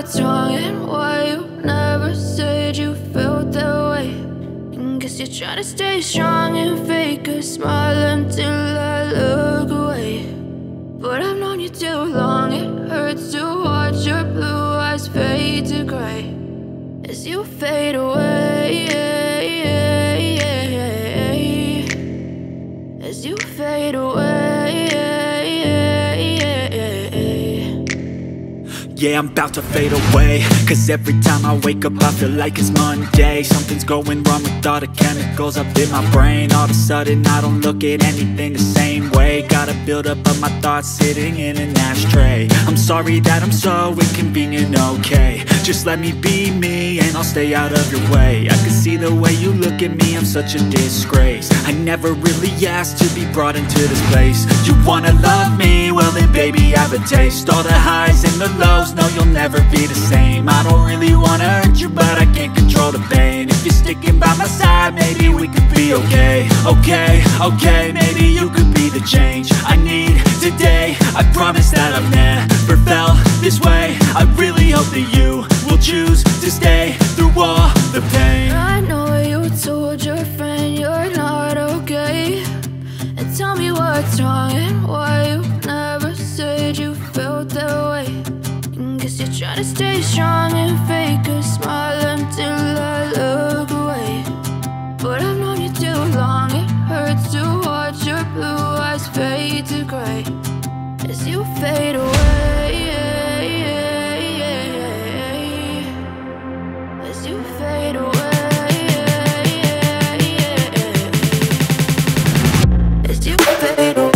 what's wrong and why you never said you felt that way. And guess you're trying to stay strong and fake a smile until I look away. But I've known you too long, it hurts to watch your blue eyes fade to gray as you fade away, as you fade away. Yeah, I'm about to fade away, cause every time I wake up I feel like it's Monday. Something's going wrong with all the chemicals up in my brain. All of a sudden I don't look at anything the same way. Got a buildup of my thoughts sitting in an ashtray. I'm sorry that I'm so inconvenient, okay. Just let me be me and I'll stay out of your way. I can see the way you look at me, I'm such a disgrace. I never really asked to be brought into this place. You wanna love me? Well then baby, have a taste. All the highs and the lows, no, you'll never be the same. I don't really wanna hurt you, but I can't control the pain. If you're sticking by my side, maybe we could be okay. Okay, maybe you could be the change I need today. I promise that I've never felt this way. I really hope that you will choose to stay through all the pain. I know you told your friend you're not okay, and tell me what's wrong and why you never said you felt that way. Guess you're trying to stay strong and fake a smile until I look away. But I've known you too long, it hurts to watch your blue eyes fade to gray as you fade away, as you fade away, as you fade away.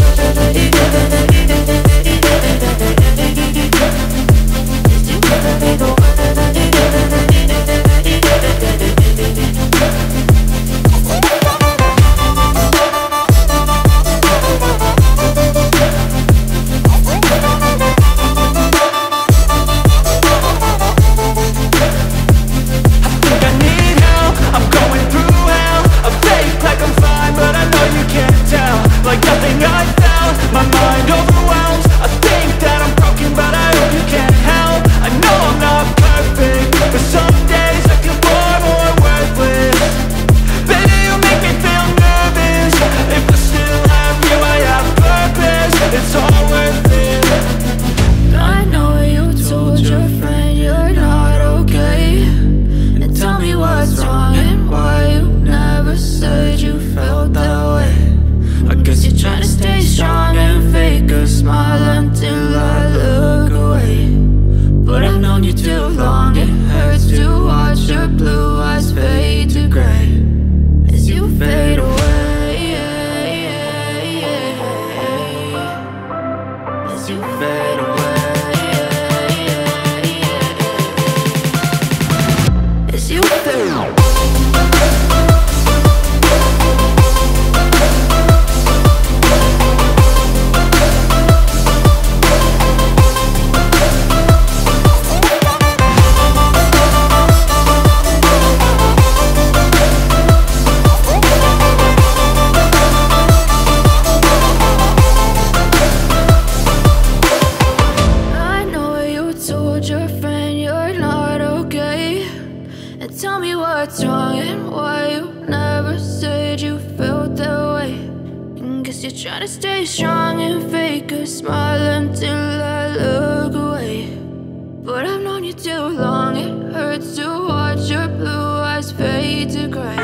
Try to stay strong and fake a smile until I look away. But I've known you too long, it hurts to watch your blue eyes fade to gray.